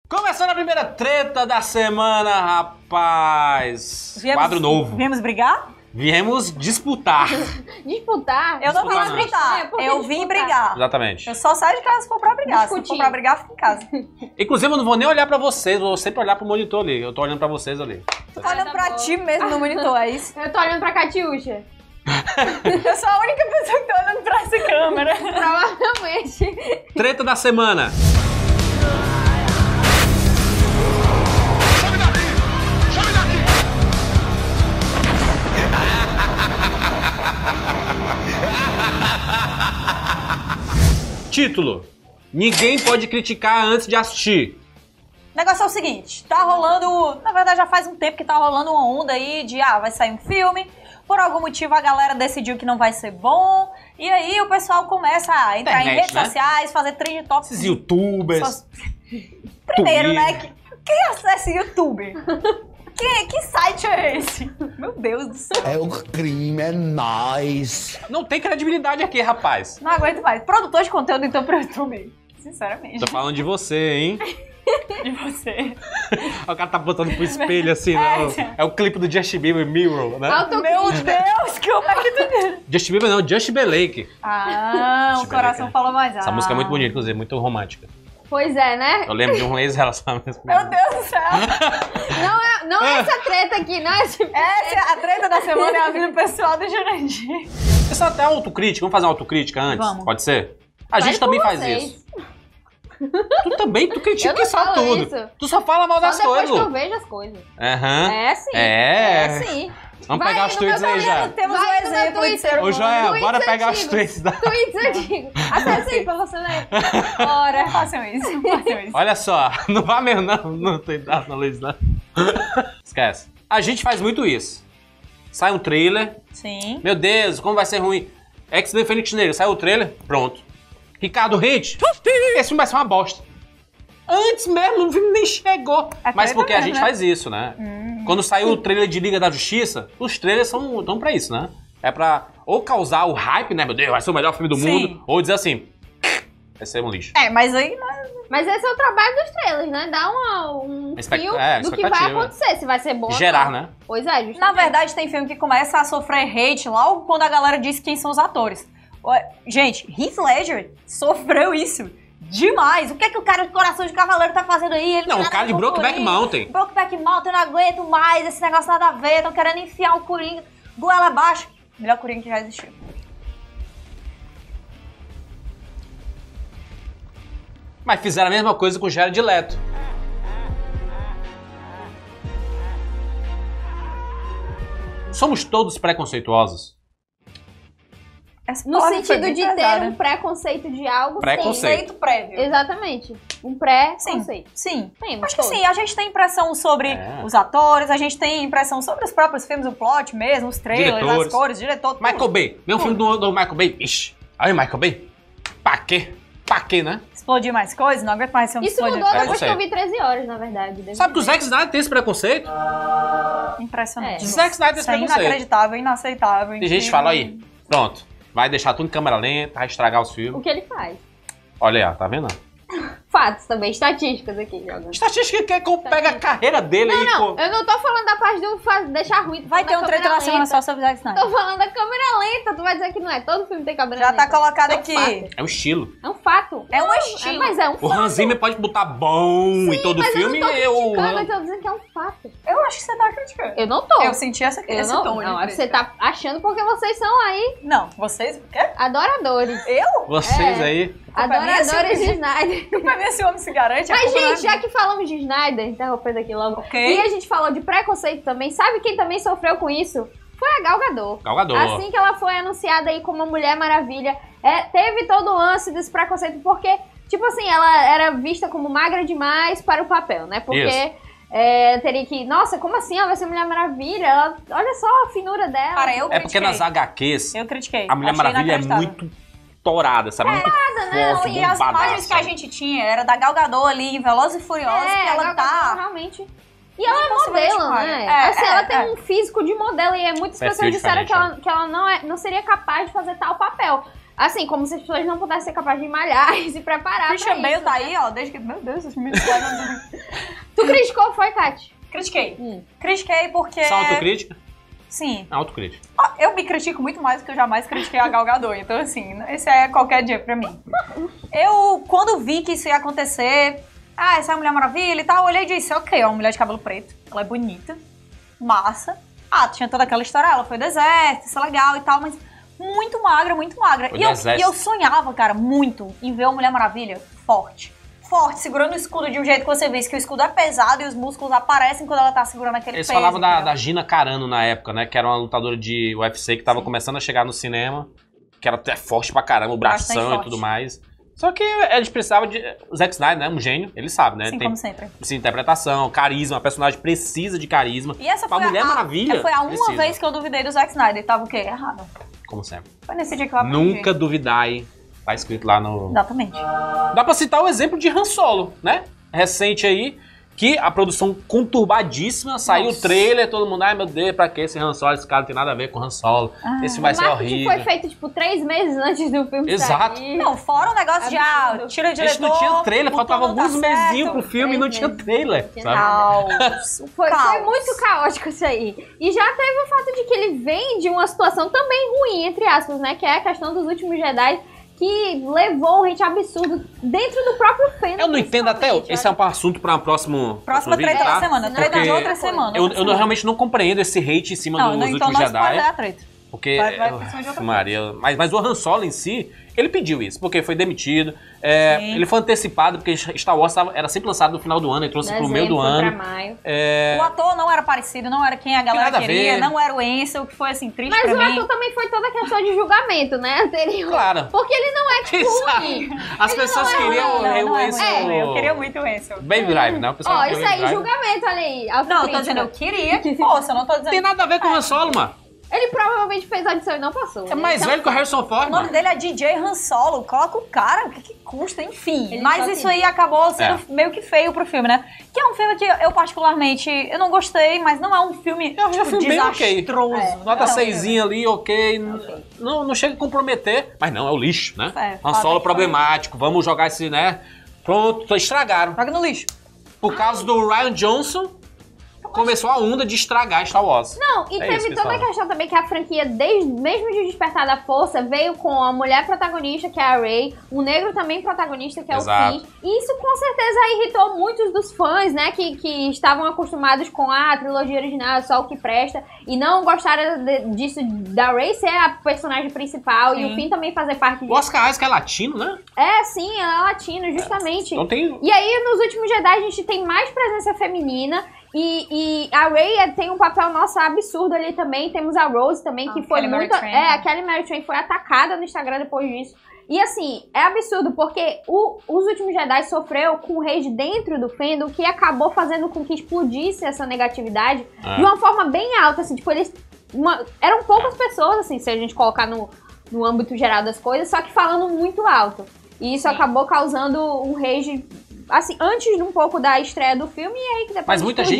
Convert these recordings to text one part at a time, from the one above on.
Começando a primeira treta da semana, rapaz. Quadro novo. Viemos brigar? Viemos disputar. Disputar? Eu não vim Disputar, disputar. Eu vim brigar. Exatamente. Eu só saio de casa se for pra brigar. Discutir. Se for pra brigar, fico em casa. Inclusive, eu não vou nem olhar pra vocês, vou sempre olhar pro monitor ali. Eu tô olhando pra vocês ali. Tu tá olhando pra ti mesmo no monitor, é isso? Eu tô olhando pra Catiúcha. Eu sou a única pessoa que tá olhando pra essa câmera. Provavelmente. Treta da semana. Título: ninguém pode criticar antes de assistir. O negócio é o seguinte, tá rolando... Na verdade, já faz um tempo que tá rolando uma onda aí de... vai sair um filme. Por algum motivo, a galera decidiu que não vai ser bom. E aí, o pessoal começa a entrar em redes sociais, fazer trend topics. Esses youtubers. Primeiro, Twitter. né? Quem acessa YouTube? Que site é esse? Meu Deus do céu. É um crime, é nóis. Não tem credibilidade aqui, rapaz. Não aguento mais. Produtor de conteúdo, então, pro YouTube. Sinceramente. Tô falando de você, hein? E você? O cara tá botando pro espelho assim, né? É o clipe do Justin Bieber, Mirror, né? Meu Deus, que como é que tu... Justin Bieber não, Justin Timberlake. o coração falou mais alto. Essa música é muito bonita, inclusive, muito romântica. Pois é, né? Eu lembro de um ex-relacionamento. Meu Deus do céu. Não é essa treta aqui, não é esse... Essa, a treta da semana é a vida pessoal do Jurandir. Isso é até autocrítica. Vamos fazer uma autocrítica antes? Vamos. Pode ser? A gente também faz isso. Tu também, tu critica Eu não só falo tudo. isso. Tu só fala mal das Só depois coisas. que eu vejo as coisas. Aham. É sim. É. sim. Vamos Vai pegar os no tweets meu aí já. Temos Vai um no meu exemplo de Twitter. ser Ô, humano. Joel, Tweets bora pegar os antigos. tweets da... Tweets antigos. Acessa aí pra você ler. Bora. Não façam isso, não façam isso. Olha só, não vá mesmo, não tem dado na luz, não. Esquece. A gente faz muito isso. Sai um trailer. Sim. Meu Deus, como vai ser ruim. X-Men Fênix Negra, sai o trailer, pronto. Ricardo Reis, esse filme vai ser uma bosta. Antes mesmo, o filme nem chegou. Mas porque a gente faz isso, né? Quando saiu o trailer de Liga da Justiça, os trailers estão pra isso, né? É pra ou causar o hype, né? Meu Deus, vai ser o melhor filme do mundo. Ou dizer assim, vai ser um lixo. Mas aí... Mas esse é o trabalho dos trailers, né? Dá um fio do que vai acontecer, se vai ser bom Gerar, ou não. né? Pois é, justamente. Na verdade, tem filme que começa a sofrer hate logo quando a galera diz quem são os atores. Gente, Heath Ledger sofreu isso demais. O que é que o cara de Coração de Cavaleiro tá fazendo aí? Ele Não, o cara de Brokeback Mountain. Brokeback Mountain, eu não aguento mais. Esse negócio nada a ver. Estão querendo enfiar o Coringa goela abaixo. Melhor Coringa que já existiu. Mas fizeram a mesma coisa com o Jared Leto. Somos todos preconceituosos. No sentido de ter um preconceito de algo. Preconceito prévio. Exatamente. Um pré-conceito. Sim. Temos Acho que todos. sim, a gente tem impressão sobre os atores, a gente tem impressão sobre os próprios filmes, o plot mesmo, os trailers, Diretores. as cores, diretor, tudo. Michael Bay. Mesmo filme do Michael Bay. Ixi. Aí, Michael Bay. Pra quê? Pra quê, né? Explodir mais coisas, não aguento mais ser um Isso explodir mudou mais depois coisas. que eu vi 13 horas, na verdade. Sabe que o Zack Snyder tem esse preconceito? Impressionante. Zack Snyder tem esse Isso é preconceito. inacreditável, inaceitável. Tem gente que fala aí, pronto, vai deixar tudo em câmera lenta, vai estragar os O filmes. que ele faz? Olha aí, ó, tá vendo? Fatos também, estatísticas aqui jogando. Estatística que é como pega a carreira dele aí, Não, pô. eu não tô falando da parte do deixar ruim. Vai ter um trailer na semana só sobre Zack Snyder. Tô falando da câmera lenta, tu vai dizer que não é. Todo filme tem câmera Já lenta. tá colocado É um aqui. fato. É um estilo. É um fato. É um Não, estilo. Mas é um O fato. Hans Zimmer pode botar bom em todo Mas filme eu não tô e eu... criticando, eu tô dizendo que é um fato. Eu acho que você tá criticando. Eu não tô. Eu senti esse não, tom. não, de você tá achando porque vocês são aí Não, vocês... O quê? adoradores. Eu? Vocês É. aí... Adoradores de Snyder. Pra ver se o homem se garante. Mas, gente, já que falamos de Snyder, interrompendo aqui logo, Ok. e a gente falou de preconceito também, sabe quem também sofreu com isso? Foi a Gal Gadot. Gal Gadot. Assim que ela foi anunciada aí como a Mulher Maravilha, teve todo o lance desse preconceito, porque, tipo assim, ela era vista como magra demais para o papel, né? Porque Isso. teria que... Nossa, como assim? Ela vai ser Mulher Maravilha? Ela, olha só a finura dela. Cara, eu É porque critiquei. nas HQs, Eu critiquei. a Mulher Achei Maravilha é inacreditável. muito torada, sabe? Muito né? forte, E as imagens bombadaça. que a gente tinha era da Gal Gadot ali em Velozes e Furiosos, que a ela Gal tá... Gadot, realmente. E ela é Impossivelmente modelo, magra. né? É, Assim, ela tem um físico de modelo e muitas Perfil pessoas disseram diferente, que ela não seria capaz de fazer tal papel. Assim, como se as pessoas não pudessem ser capazes de malhar e se preparar Christian pra Bale isso, tá né? aí, ó, desde que... Meu Deus, esses meninos falam... criticou, foi, Tati? Critiquei. Critiquei porque... Só autocrítica? Sim. Autocrítica. Eu me critico muito mais do que eu jamais critiquei a Gal Gadot. Então, assim, esse é qualquer dia pra mim. Eu, quando vi que isso ia acontecer... essa é a Mulher Maravilha e tal, eu olhei e disse, ok, é uma mulher de cabelo preto. Ela é bonita. Massa. Tinha toda aquela história, ela foi do exército, isso é legal e tal, mas muito magra, muito magra. E eu sonhava, cara, muito em ver uma Mulher Maravilha forte, segurando o escudo de um jeito que você vê que o escudo é pesado e os músculos aparecem quando ela tá segurando aquele peso. Eles falavam da Gina Carano na época, né? Que era uma lutadora de UFC que tava começando a chegar no cinema, que era até forte pra caramba, o bração e tudo mais. Só que eles precisavam de... O Zack Snyder, né? Um gênio, ele sabe, né? Sim, como sempre. Precisa de interpretação, carisma, a personagem precisa de carisma. E essa foi Mulher Maravilha foi a uma vez que eu duvidei do Zack Snyder. Tava o quê? Errado. Como sempre. Foi nesse dia que eu aprendi. Nunca duvidai. Tá escrito lá no... Exatamente. Dá pra citar o exemplo de Han Solo, né? Recente aí, que a produção conturbadíssima, saiu o trailer, todo mundo, ai meu Deus, pra que esse Han Solo? Esse cara não tem nada a ver com Han Solo. Esse vai ser horrível. foi feito, tipo, 3 meses antes do filme Exato. sair. Não, fora o negócio de, tira o diretor... A gente não tinha trailer, faltava alguns mesinhos pro filme e não tinha trailer, sabe? Foi muito caótico isso aí. E já teve o fato de que ele vem de uma situação também ruim, entre aspas, né? Que é a questão dos últimos Jedi, que levou um hate absurdo dentro do próprio fandom. Eu não entendo até... Esse é um assunto para próxima treta da semana. Treta de outra semana. Eu realmente não compreendo esse hate em cima dos últimos Jedi. A treta. Porque... Maria, mas o Han Solo em si, ele pediu isso, porque foi demitido. Ele foi antecipado, porque Star Wars era sempre lançado no final do ano, ele trouxe pro meio do ano. Pra maio. O ator não era parecido, não era quem a galera queria, não era o Ansel, que foi assim, triste pra mim. Mas o ator também foi toda a questão de julgamento, né, anterior. Claro. Porque ele não é ruim. As pessoas queriam o Ansel. Eu queria muito o Ansel. Baby Drive, né? Ó, isso aí, julgamento, olha aí. Não, eu tô dizendo, eu queria que fosse, eu não tô dizendo... Tem nada a ver com o Han Solo, mano. Ele provavelmente fez a audição e não passou. É mais velho que o Harrison Ford. O nome dele é DJ Han Solo. Coloca o cara, o que custa, enfim. Mas isso aí acabou sendo meio que feio pro filme, né? Que é um filme que eu particularmente, eu não gostei, mas não é um filme desastroso. Nota 6 ali, ok. Não chega a comprometer, mas não, é o lixo, né? Han Solo problemático, vamos jogar esse, né? Pronto, estragaram. Joga no lixo. Por causa do Rian Johnson, começou a onda de estragar Star Wars. Não, e teve toda a questão também que a franquia, mesmo de Despertar da Força, veio com a mulher protagonista, que é a Rey, o negro também protagonista, que é o Finn. E isso com certeza irritou muitos dos fãs, né, que estavam acostumados com a trilogia original, só o que presta, e não gostaram disso, da Rey ser a personagem principal, e o Finn também fazer parte disso. O Oscar Isaac é latino, né? Sim, ela é latino, justamente. Então tem... E aí, nos últimos Jedi, a gente tem mais presença feminina. E a Rey tem um papel, nossa, absurdo ali também. Temos a Rose também, que foi muito... a Kelly Mary Tran foi atacada no Instagram depois disso. E assim, é absurdo, porque os últimos Jedi sofreu com o rage dentro do fandom, que acabou fazendo com que explodisse essa negatividade de uma forma bem alta, assim, tipo, eram poucas pessoas, assim, se a gente colocar no âmbito geral das coisas, só que falando muito alto. E isso acabou causando um rage... assim, antes de um pouco da estreia do filme e aí que depois Mas muita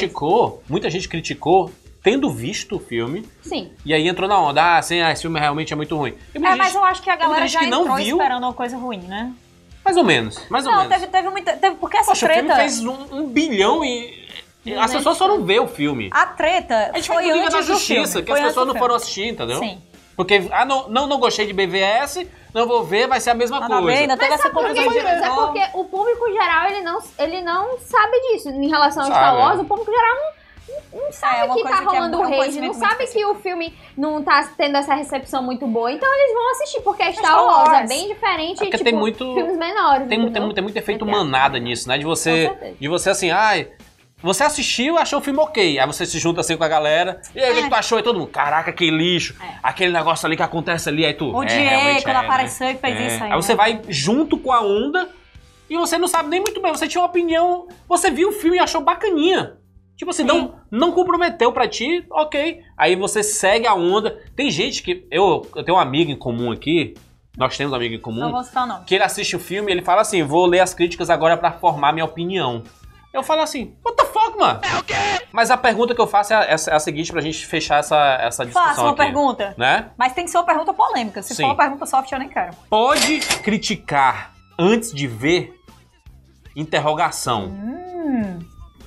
gente criticou tendo visto o filme. Sim. E aí entrou na onda, esse filme realmente é muito ruim. Mas eu acho que a galera já entrou esperando uma coisa ruim, né? Mais ou menos, mais ou menos. Teve muita... porque essa treta... o filme fez 1 bilhão e... As pessoas foram ver o filme. A treta foi antes da Justiça, que as pessoas não foram assistir, entendeu? Sim. Porque, não gostei de BVS, não vou ver, vai ser a mesma coisa. Ainda teve essa é porque o público geral, ele não sabe disso. Em relação ao Star Wars, o público geral não sabe que tá rolando o rage, não sabe que o filme não tá tendo essa recepção muito boa. Então eles vão assistir, porque Star Wars é bem diferente, porque tipo, tem muito, filmes menores. Tem muito efeito manada nisso, né? De você assim, você assistiu, achou o filme ok. Aí você se junta assim com a galera. E aí, o que tu achou? E todo mundo, caraca, que lixo. Aquele negócio ali que acontece ali. Aí tu, odiei quando apareceu e fez isso aí. Aí você vai junto com a onda e você não sabe nem muito bem. Você tinha uma opinião, você viu o filme e achou bacaninha. Tipo assim, não comprometeu pra ti, ok. Aí você segue a onda. Tem gente que... Eu tenho um amigo em comum aqui. Nós temos um amigo em comum. Não vou citar, não. Que ele assiste o filme e ele fala assim, vou ler as críticas agora pra formar minha opinião. Eu falo assim, what the fuck, mano? É o quê? Mas a pergunta que eu faço é a seguinte pra gente fechar essa discussão. Faça uma pergunta. Né? Mas tem que ser uma pergunta polêmica. Se for uma pergunta soft, eu nem quero. Pode criticar antes de ver? Interrogação.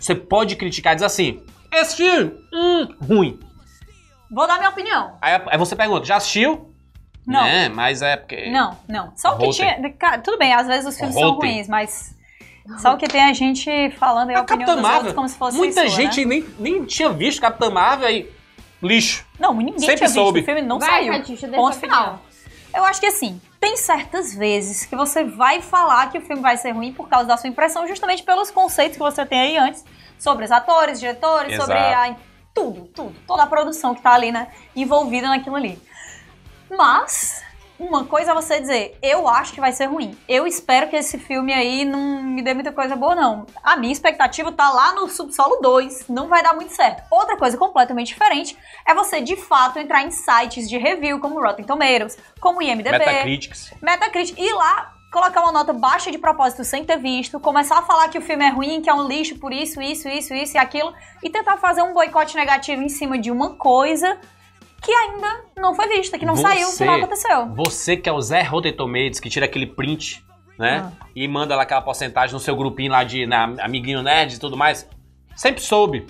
Você pode criticar e dizer assim, esse filme, ruim. Vou dar minha opinião. Aí você pergunta, já assistiu? Não. Né? Mas é porque... Não. Só o que tinha... Cara, tudo bem, às vezes os filmes são ruins, mas... Só o que tem a gente falando aí a opinião dos outros como se fosse muita sua, gente nem tinha visto Capitã Marvel aí... Lixo. Não, ninguém Sempre tinha visto. soube. O filme não Vai, saiu. Catixa, Ponto final. Eu acho que assim, tem certas vezes que você vai falar que o filme vai ser ruim por causa da sua impressão, justamente pelos conceitos que você tem aí antes, sobre os atores, diretores, Exato. sobre tudo. Toda a produção que tá ali, né, envolvida naquilo ali. Mas, uma coisa é você dizer, eu acho que vai ser ruim. Eu espero que esse filme aí não me dê muita coisa boa, não. A minha expectativa tá lá no Subsolo 2, não vai dar muito certo. Outra coisa completamente diferente é você, de fato, entrar em sites de review, como Rotten Tomatoes, como IMDb, Metacritic, e lá colocar uma nota baixa de propósito sem ter visto, começar a falar que o filme é ruim, que é um lixo por isso e aquilo, e tentar fazer um boicote negativo em cima de uma coisa que ainda não foi vista, que não saiu, que não aconteceu. Você que é o Zé Rotten Tomatoes, que tira aquele print, né? E manda lá aquela porcentagem no seu grupinho lá de amiguinho nerd e tudo mais. Sempre soube.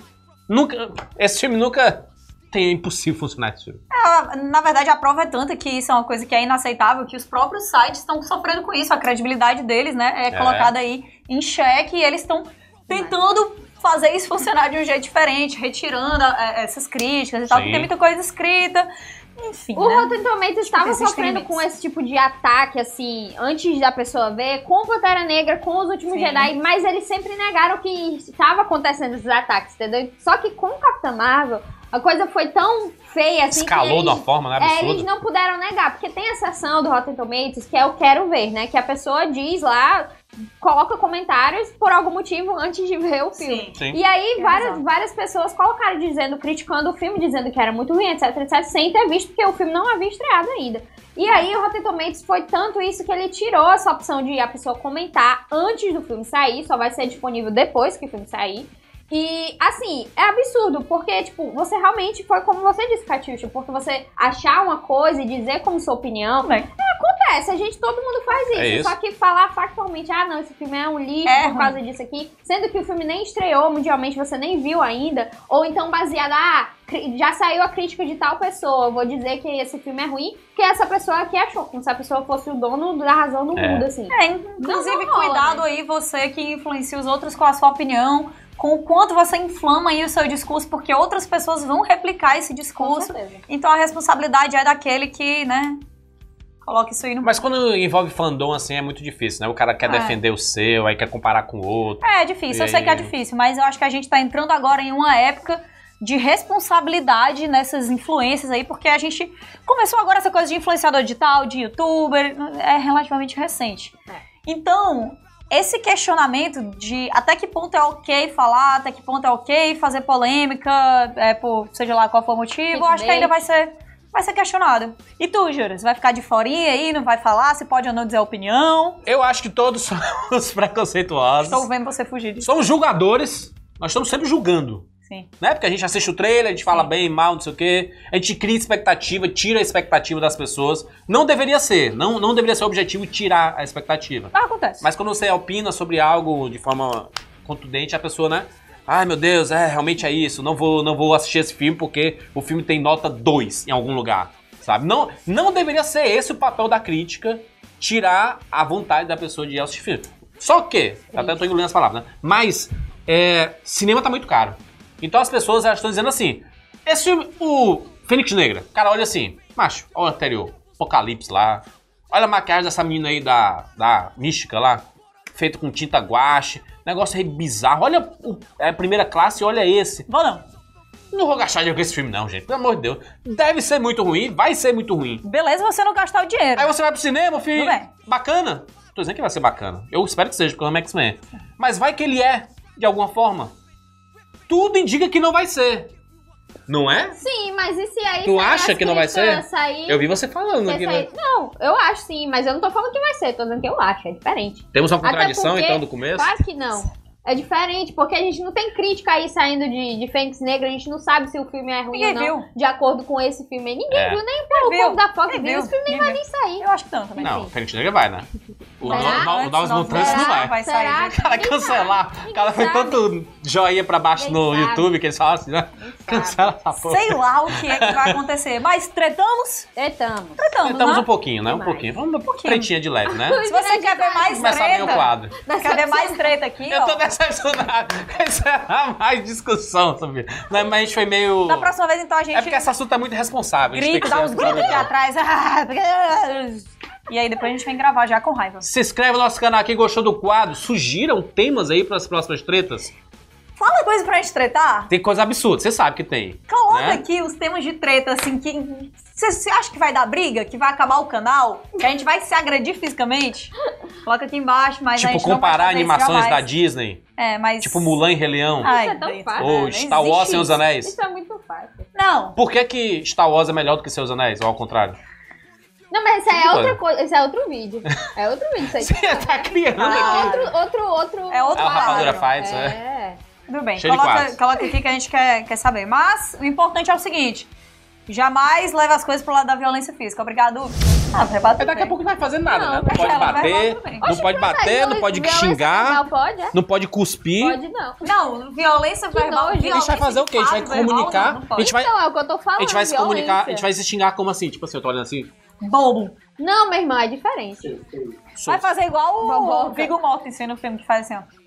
Esse filme nunca... É impossível funcionar esse filme. Na verdade, a prova é tanta que isso é uma coisa que é inaceitável, que os próprios sites estão sofrendo com isso. A credibilidade deles, né, é colocada aí em xeque e eles estão tentando fazer isso funcionar de um jeito diferente, retirando essas críticas e tal, porque tem muita coisa escrita. Enfim, o Rotten Tomatoes estava sofrendo com esse tipo de ataque, assim, antes da pessoa ver, com Pantera Negra, com Os Últimos Jedi, mas eles sempre negaram que estava acontecendo esses ataques, entendeu? Só que com Capitã Marvel, a coisa foi tão feia, assim, escalou de uma forma, né, absurda. Eles não puderam negar, porque tem a seção do Rotten Tomatoes que é o Quero Ver, né, que a pessoa diz lá, coloca comentários por algum motivo antes de ver o filme. Sim. E aí várias pessoas colocaram criticando o filme, dizendo que era muito ruim, etc, sem ter visto, porque o filme não havia estreado ainda. E aí o Rotten Tomatoes foi tanto isso que ele tirou essa opção de a pessoa comentar antes do filme sair, só vai ser disponível depois que o filme sair. E, assim, é absurdo, porque, tipo, você realmente foi como você disse, Catiuxa, porque você achar uma coisa e dizer como sua opinião, acontece, todo mundo faz isso. Só que falar factualmente, não, esse filme é um lixo por causa disso aqui, sendo que o filme nem estreou mundialmente, você nem viu ainda, ou então baseado, já saiu a crítica de tal pessoa, eu vou dizer que esse filme é ruim, porque essa pessoa aqui achou, como se a pessoa fosse o dono da razão do mundo, assim. Inclusive, cuidado aí, você que influencia os outros com a sua opinião, com o quanto você inflama aí o seu discurso, porque outras pessoas vão replicar esse discurso. Então a responsabilidade é daquele que, né, coloca isso aí no... Mas quando envolve fandom, assim, é muito difícil, né? O cara quer defender o seu, aí quer comparar com o outro. É difícil, eu sei que é difícil, mas eu acho que a gente tá entrando agora em uma época de responsabilidade nessas influências aí, porque a gente começou agora essa coisa de influenciador digital, de youtuber, é relativamente recente. Então... esse questionamento de até que ponto é ok falar, até que ponto é ok fazer polêmica, por seja lá qual for o motivo, acho que ainda vai ser questionado. E tu, Júlio, você vai ficar de forinha aí, não vai falar, se pode ou não dizer a opinião? Eu acho que todos somos preconceituosos. Estou vendo você fugir disso. Somos julgadores, nós estamos sempre julgando. Sim. Né? Porque a gente assiste o trailer, a gente fala bem, mal, não sei o quê, a gente cria expectativa, tira a expectativa das pessoas. Não deveria ser, não deveria ser o objetivo tirar a expectativa. Acontece. Mas quando você opina sobre algo de forma contundente, a pessoa, né? Ai, meu Deus, realmente é isso, não vou assistir esse filme porque o filme tem nota 2 em algum lugar, sabe? Não deveria ser esse o papel da crítica, tirar a vontade da pessoa de ir assistir filme. Só que, até tô engolindo as palavras, né? Mas, cinema tá muito caro. Então as pessoas estão dizendo assim, esse filme, o Fênix Negra, cara, olha assim, macho, olha o anterior, Apocalipse lá, olha a maquiagem dessa menina aí da Mística lá, feita com tinta guache, negócio aí bizarro, olha a Primeira Classe, olha esse. Não vou gastar dinheiro com esse filme não, gente, pelo amor de Deus, deve ser muito ruim, vai ser muito ruim. Beleza você não gastar o dinheiro. Aí você vai pro cinema, filho, bacana, tô dizendo que vai ser bacana, eu espero que seja, porque eu amo X-Men, mas vai que ele de alguma forma. Tudo indica que não vai ser. Não é? Sim, mas e se aí... Tu acha que não vai ser? Sair, eu vi você falando aqui, né? Não, eu acho sim, mas eu não tô falando que vai ser, tô dizendo que eu acho, é diferente. Temos uma contradição, então, do começo? Claro que não. É diferente, porque a gente não tem crítica aí saindo de Fênix Negra, a gente não sabe se o filme é ruim ou não, de acordo com esse filme. Ninguém viu, nem o povo da Fox viu, esse filme nem vai nem sair. Eu acho que não, também. Não, Fênix Negra vai, né? O Novos Mutantes não vai. sair. O cara cancelar. O cara foi tanto joinha pra baixo no YouTube que eles falaram assim, né? Cancela essa porra. Sei lá o que é que vai acontecer. Mas tretamos? Tretamos né? um pouquinho, né? Um pouquinho. Vamos uma tretinha de leve, né? Se você quer ver mais Começar bem o treta, quadro. quer ver mais treta aqui, Eu ó. tô decepcionado. Isso era mais discussão, sabia? Não, mas a gente foi meio... Da próxima vez, então, a gente... É porque esse assunto é muito irresponsável. grita, dá uns gritos aqui atrás. E aí depois a gente vem gravar já com raiva. Se inscreve no nosso canal aqui, gostou do quadro. Sugiram temas aí para as próximas tretas. Fala coisa pra gente tretar. Tem coisa absurda, você sabe que tem. Coloca né? aqui os temas de treta, assim, que... Você acha que vai dar briga? Que vai acabar o canal? Que a gente vai se agredir fisicamente? Coloca aqui embaixo, mas a Tipo, gente não vai comparar fazer isso animações jamais. da Disney. É, mas... Tipo Mulan e Rei Leão. Ai, Isso é tão Brito. fácil. Ou Não Star Wars existe Sem os isso. Anéis. Isso é muito fácil. Não. Por que Star Wars é melhor do que Seus Anéis? Ou ao contrário? Não, mas isso aí Que é coisa? outra coisa. Isso é outro vídeo. É outro vídeo isso aí. Você tá criando Ah, aqui. Outro... É outro É o Rapadura quadro. Fights, né? É. Tudo bem, Cheio de quadros. coloca aqui que a gente quer saber. Mas o importante é o seguinte: jamais leve as coisas pro lado da violência física. Obrigado. Vai bater. Daqui a pouco não vai fazer nada, Não, né? Não pode ela vai bater, lá também. não pode bater, não pode Violência xingar, verbal pode, é? não pode cuspir. Pode não. Não, violência verbal. nojo. A gente vai fazer o quê? A gente vai verbal, comunicar. não A pode. gente vai, Então, é o que eu tô falando. a gente vai se comunicar, violência. a gente vai se xingar como assim? Tipo assim, eu tô olhando assim. Bobo. Não, meu irmão, é diferente. Vai fazer igual o Boboca. Viggo Mortensen no filme que faz assim, ó.